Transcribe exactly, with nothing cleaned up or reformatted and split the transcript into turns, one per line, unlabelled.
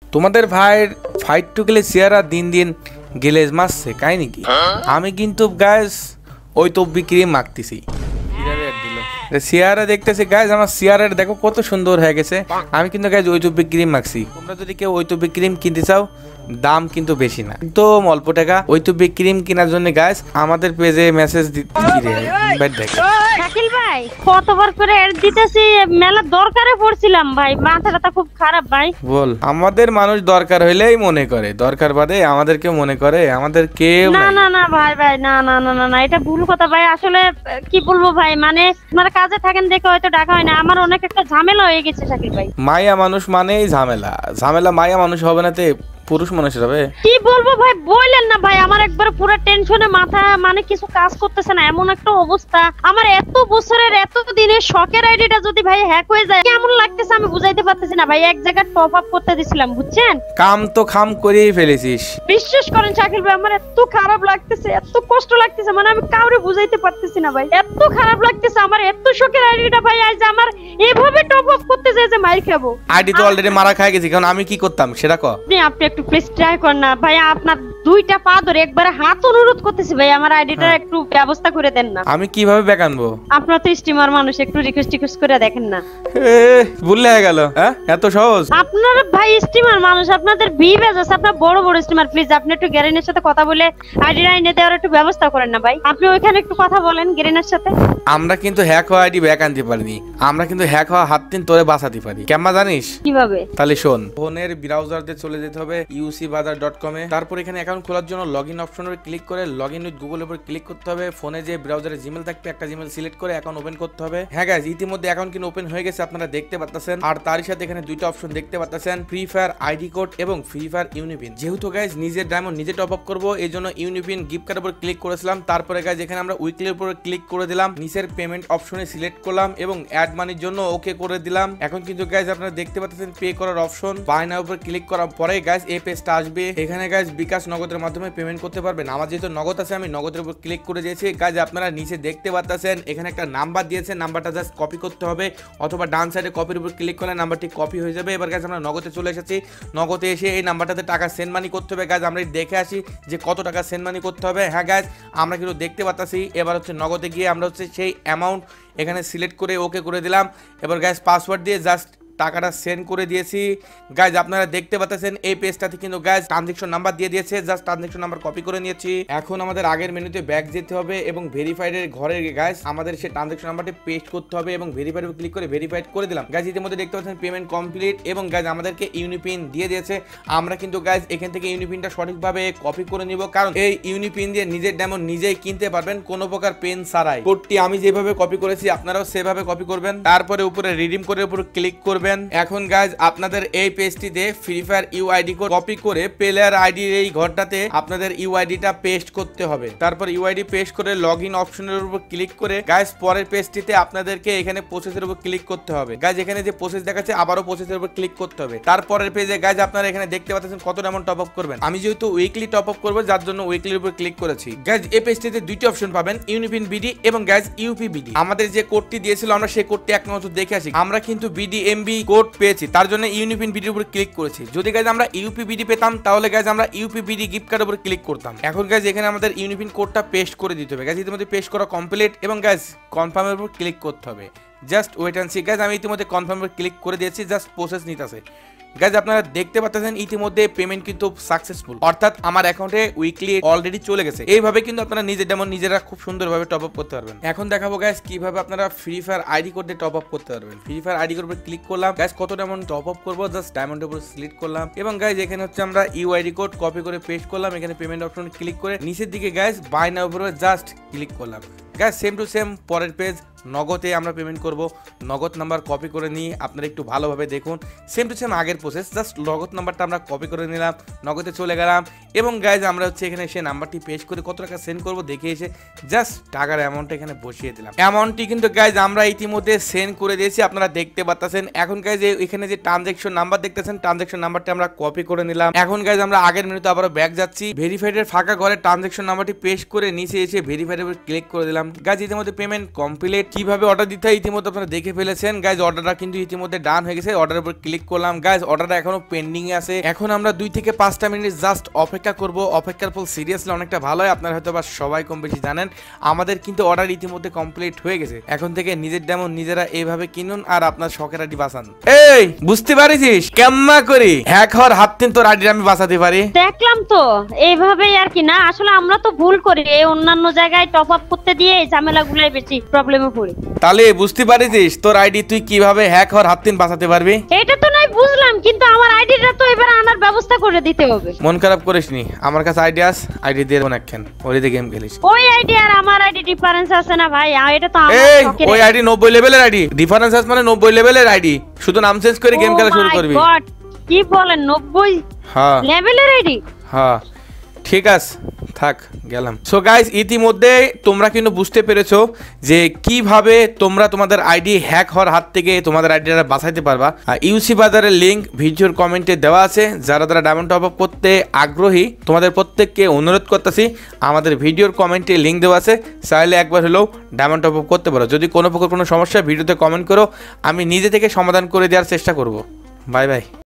তোমাদের ভাইয়ের fight to গেলে চেহারা দিন দিন গেলেজ মারছে কাই নাকি? আমি কিন্তু গাইস ওই তব্বি ক্রিম মাখতেছি, চেহারা দেখতেছি গাইজ আমার চেহারা দেখো কত সুন্দর হয়ে গেছে। আমি কিন্তু গাইজ ওই তব্বি ক্রিম মাখছি। তোমরা যদি কেউ ওই তব্বি ক্রিম কিনতে চাও দাম কিন্তু বেশি না, তো অল্প টাকা। ওই তব্বি ক্রিম কেনার জন্য গাইজ আমাদের পেজে মেসেজ দিতে
শাকিল ভাই কতবার করে এড দিতেছি, মেলা দরকারে পড়ছিলাম ভাই, মাথাটা খুব খারাপ ভাই।
বল আমাদের মানুষ দরকার হইলেই মনে করে, দরকার বাদে আমাদেরকে মনে করে আমাদের কেউ
না না না ভাই ভাই না না না না না এটা ভুল কথা ভাই। আসলে কি বলবো ভাই, মানে আপনারা কাজে থাকেন দেখে হয়তো ডাকা হয় না। আমার অনেক একটা ঝামেলা হয়ে গেছে শাকিল ভাই।
মায়া মানুষ মানেই ঝামেলা, ঝামেলা মায়া মানুষ হবে না তে পুরুষ মানুষের হবে।
কি বলবো ভাই, বললেন না ভাই, আমার একবার পুরো টেনশনে মাথা মানে কিছু কাজ করতেছে না, এমন একটা অবস্থা। আমার এত বছরের এত দিনের শখের আইডিটা যদি ভাই হ্যাক হয়ে যায় কেমন লাগতেছে আমি বুঝাইতে পারতেছি না ভাই। এক জায়গায় টপ আপ করতে দিছিলাম বুঝছেন,
কাম তো খাম করেই ফেলেছিস।
বিশ্বাস করেন শাকিল ভাই আমার এত খারাপ লাগতেছে, এত কষ্ট লাগতেছে, মানে আমি কাউরে বুঝাইতে পারতেছি না ভাই। এত খারাপ লাগতেছে আমার এত শখের আইডিটা ভাই আজ আমার এভাবে টপ আপ করতে যায় যে মাইর খাবো।
আইডি তো অলরেডি মারা খাই গেছি, কারণ আমি কি করতাম সেটা ক।
আপনি একটু প্লিজ ট্রাই করেন না ভাই, আপনার দুইটা পা ধরে একবারে হাত অনুরোধ করতেছি ভাই, আমার আইডিটা একটু ব্যবস্থা করে দেন না।
আমি কিভাবে ব্যাক আনবো?
আপনার তো স্টিমার মানুষ, একটু রিকোয়েস্ট রিকোয়েস্ট করে দেখেন না।
ভুলে গেল হ্যাঁ, এত সহজ?
আপনার ভাই স্টিমার মানুষ, আপনাদের ভি বেজ আছে, আপনার বড় বড় স্টিমার, প্লিজ আপনি একটু গ্যারেনের সাথে কথা বলে আইডিটা এনে দেওয়ার একটু ব্যবস্থা করেন না ভাই। আপনি ওইখানে একটু কথা বলেন গ্যারেনের সাথে।
আমরা কিন্তু হ্যাক হওয়া আইডি ব্যাক আনতে পারিনি, আমরা কিন্তু হ্যাক হওয়া হাত তিন তোরে বাঁচাতে পারি। কেমন জানিস
কিভাবে?
তাহলে শোন, ফোনের ব্রাউজারতে চলে যেতে হবে ইউসি বাজার ডট কম এ। তারপর এখানে অ্যাকাউন্ট খোলার জন্য লগইন অপশনের উপর ক্লিক করে লগইন উইথ গুগল এর উপর ক্লিক করতে হবে। ফোনে যে ব্রাউজারে জিমেল থাকবে একটা জিমেল সিলেক্ট করে অ্যাকাউন্ট ওপেন করতে হবে। হ্যাঁ গাইস, ইতিমধ্যে অ্যাকাউন্ট কিন্তু ওপেন হয়ে গেছে, আপনারা দেখতে পাচ্ছেন। আর তারই সাথে এখানে দুইটা অপশন দেখতে পাচ্ছেন, ফ্রি ফায়ার আইডি কোড এবং ফ্রি ফায়ার ইউনিপিন। যেহেতু গাইস নিজের ডায়মন্ড নিজে টপ আপ করবো, এই জন্য ইউনিপিন গিফট কার্ডের উপর ক্লিক করেছিলাম। তারপরে গাইস এখানে আমরা উইকলির উপর ক্লিক করে দিলাম, নিচের পেমেন্ট অপশনে সিলেক্ট করলাম এবং অ্যাড মানির জন্য ওকে করে দিলাম। এখন কিন্তু গাইস আপনারা দেখতে পাচ্ছেন পে করার অপশন, বাই নাও উপর ক্লিক করার পরে গাইস এই পেজটা আসবে। এখানে গাইস বিকাশ নগদের মাধ্যমে পেমেন্ট করতে পারবেন। আমার যেহেতু নগদ আছে আমি নগদের উপর ক্লিক করে দিয়েছি। গাইস আপনারা নিচে দেখতে পাচ্ছেন এখানে একটা নাম্বার দিয়েছে, নাম্বারটা জাস্ট কপি করতে হবে, অথবা ডান সাইডে কপির উপর ক্লিক করলে নাম্বারটি কপি হয়ে যাবে। এবার গাইস আমরা নগদে চলে এসেছি, নগদে এসে এই নাম্বারটাতে টাকা সেন্ড মানি করতে হবে। গাইস আমরা দেখে আসি যে কত টাকা সেন্ড মানি করতে হবে। হ্যাঁ গাইস আমরা কিন্তু দেখতে পাচ্ছি। এবার হচ্ছে নগদে গিয়ে আমরা হচ্ছে সেই অ্যামাউন্ট এখানে সিলেক্ট করে ওকে করে দিলাম। এবার গাইস পাসওয়ার্ড দিয়ে জাস্ট টাকাটা সেন্ড করে দিয়েছি। গাইজ আপনারা দেখতে পাচ্ছেন এই পেজটাতে কিন্তু গাইজ ট্রানজাকশন নাম্বার দিয়ে দিয়েছে, জাস্ট ট্রানজাকশন নাম্বার কপি করে নিয়েছি। এখন আমাদের আগের মেনুতে ব্যাক যেতে হবে এবং ভেরিফাইডের ঘরে গাইজ আমাদের সেই ট্রানজাকশন নাম্বারটি পেস্ট করতে হবে এবং ভেরিফাইড ক্লিক করে ভেরিফাইড করে দিলাম। গাইজ ইতিমধ্যে দেখতে পাচ্ছেন পেমেন্ট কমপ্লিট এবং গাইজ আমাদেরকে ইউনিপিন দিয়ে দিয়েছে। আমরা কিন্তু গাইজ এখান থেকে ইউনিপিনটা সঠিকভাবে কপি করে নিব, কারণ এই ইউনিপিন দিয়ে নিজের ডায়মন্ড নিজেই কিনতে পারবেন কোনো প্রকার পেন ছাড়াই। কোডটি আমি যেভাবে কপি করেছি আপনারাও সেভাবে কপি করবেন, তারপরে উপরে রিডিম কোডের উপর ক্লিক করবেন। এখন গাইজ আপনাদের এই পেজটিতে Free Fire UID code copy করে প্লেয়ার আইডির এই ঘরটাতে আপনাদের ইউআইডিটা পেস্ট করতে হবে। তারপর ইউআইডি পেস্ট করে লগইন অপশনের উপর ক্লিক করে গাইজ পরের পেজটিতে আপনাদেরকে এখানে প্রসেসের উপর ক্লিক করতে হবে। গাইজ এখানে যে প্রসেস দেখাচ্ছে আবারও প্রসেসের উপর ক্লিক করতে হবে। তারপরের পেজে গাইজ আপনারা এখানে দেখতে পাচ্ছেন কত ডায়মন্ড টপ আপ করবেন। আমি যেহেতু উইকলি টপ আপ করবো যার জন্য উইকলির উপর ক্লিক করেছি। গাইজ এই পেজটিতে দুইটি অপশন পাবেন, ইউনিপিন বিডি এবং গাইজ ইউপি বিডি। আমাদের যে কোডটি দিয়েছিল আমরা সেই কোডটি এক নজর দেখে আসি। আমরা কিন্তু বিডি এমবি কোড পেয়েছি, তার জন্য ইউনিপিন বিডির উপর ক্লিক করেছি। যদি গাইজ আমরা ইউপি বিডি পেতাম তাহলে গাইজ আমরা ইউপি বিডি গিফট কার্ডের উপর ক্লিক করতাম। এখন গাইজ এখানে আমাদের ইউনিপিন কোডটা পেস্ট করে দিতে হবে। গাইজ ইতিমধ্যে পেস্ট করা কমপ্লিট এবং গাইজ কনফার্মের উপর ক্লিক করতে হবে। Just wait and see. Guys আমি ইতিমধ্যে কনফার্মের ক্লিক করে দিয়েছি, জাস্ট প্রসেস নিতেছে। গাইজ আপনারা দেখতে পাচ্ছেন ইতিমধ্যে পেমেন্ট কিন্তু সাকসেসফুল, অর্থাৎ আমার অ্যাকাউন্টে উইকলি অলরেডি চলে গেছে। এইভাবে কিন্তু আপনারা নিজের যেমন নিজেরা খুব সুন্দরভাবে টপ আপ করতে পারবেন। এখন দেখাবো গাইজ কিভাবে আপনারা ফ্রি ফায়ার আইডি কোড দিয়ে টপ আপ করতে পারবেন। ফ্রি ফায়ার আইডি কোড উপর ক্লিক করলাম, গাইজ কত ডায়মন্ড টপ আপ করবো জাস্ট ডায়মন্ডের উপর সিলেক্ট করলাম এবং গাইজ এখানে হচ্ছে আমরা ইউআইডি কোড কপি করে পেস্ট করলাম। এখানে পেমেন্ট অপশন ক্লিক করে নিচের দিকে গাইজ বাই নাও উপরে জাস্ট ক্লিক করলাম। গাইজ সেম টু সেম পরের পেজ নগদে আমরা পেমেন্ট করব। নগদ নাম্বার কপি করে নিয়ে আপনারা একটু ভালোভাবে দেখুন, সেম টু সেম আগের প্রসেস, জাস্ট নগদ নাম্বারটা আমরা কপি করে নিলাম, নগদে চলে গেলাম এবং গাইজ আমরা হচ্ছে এখানে সে নাম্বারটি পেস্ট করে কত টাকা সেন্ড করবো দেখে এসে জাস্ট টাকার অ্যামাউন্টটা এখানে বসিয়ে দিলাম। অ্যামাউন্টটি কিন্তু গাইজ আমরা ইতিমধ্যে সেন্ড করে দিয়েছি, আপনারা দেখতে পাচ্ছেন। এখন গাইজ এখানে যে ট্রানজাকশন নাম্বার দেখতেছেন ট্রানজাকশন নাম্বারটি আমরা কপি করে নিলাম। এখন গাইজ আমরা আগের মিনিটে আবার ব্যাক যাচ্ছি, ভেরিফাইডের ফাঁকা ঘরে ট্রানজাকশন নাম্বারটি পেস্ট করে নিচে এসে ভেরিফাইডের উপর ক্লিক করে দিলাম। গাইজ ইতিমধ্যে পেমেন্ট কমপ্লিট। কিভাবে অর্ডার দিতে হয় ইতিমধ্যে আপনারা দেখে ফেলেছেন গাইজ। অর্ডারটা কিন্তু ইতিমধ্যে ডান হয়ে গেছে, অর্ডারের উপর ক্লিক করলাম গাইজ। অর্ডারটা এখনো পেন্ডিং এ আছে, এখন আমরা দুই থেকে পাঁচটা মিনিট জাস্ট অপেক্ষা করব। অপেক্ষার ফল সিরিয়াসলি অনেকটা ভালো হয়, আপনারা হয়তো বা সবাই কম বেশি জানেন। আমাদের কিন্তু অর্ডার ইতিমধ্যে কমপ্লিট হয়ে গেছে, এখন থেকে নিজের ডেমন নিজেরা এইভাবে কিনুন আর আপনার শখের আইডি বাঁচান। এই বুঝতে পারিস কেমন করি হ্যাক হওয়ার হাত তিন তোর আইডি আমি বাঁচাতে পারি?
দেখলাম তো এইভাবেই আর কি। না আসলে আমরা তো ভুল করি, এই অন্যান্য জায়গায় টপ আপ করতে দিয়ে এই ঝামেলাগুলাই বেশি প্রবলেমে পড়ি।
তাহলে বুঝতে পারিস তোর আইডি তুই কিভাবে হ্যাক হওয়ার হাত তিন বাঁচাতে পারবি?
এটা তো নাই বুঝলাম, কিন্তু আমার আইডিটা তো এবার আনার ব্যবস্থা করে দিতে হবে।
মন খারাপ করিস নি, আমার কাছে আইডি আস, আইডি দিয়ে দেবো একখান, ওই দিয়ে গেম খেলিস।
ওই আইডি আর আমার আইডি ডিফারেন্স আছে না ভাই? আর এটা তো আমার
এই
শখের
ওই আইডি নব্বই লেভেলের আইডি, ডিফারেন্স আছে মানে নব্বই লেভেলের আইডি, শুধু নাম চেঞ্জ করে গেম খেলা শুরু করবি।
Oh my God, কি বলেন নব্বই
হ্যাঁ
লেভেলের আইডি?
হ্যাঁ ঠিক আছে, থাক গেলাম। সো গাইস ইতিমধ্যে তোমরা কিন্তু বুঝতে পেরেছো যে কিভাবে তোমরা তোমাদের আইডি হ্যাক হওয়ার হাত থেকে তোমাদের আইডিটা বাঁচাইতে পারবা। আর ইউসি বাজারের লিঙ্ক ভিডিওর কমেন্টে দেওয়া আছে, যারা যারা ডায়মন্ড টপ আপ করতে আগ্রহী তোমাদের প্রত্যেককে অনুরোধ করতেছি, আমাদের ভিডিওর কমেন্টে লিঙ্ক দেওয়া আছে, চাইলে একবার হলেও ডায়মন্ড টপ আপ করতে পারো। যদি কোনো প্রকার কোনো সমস্যা ভিডিওতে কমেন্ট করো, আমি নিজে থেকে সমাধান করে দেওয়ার চেষ্টা করব। Bye by.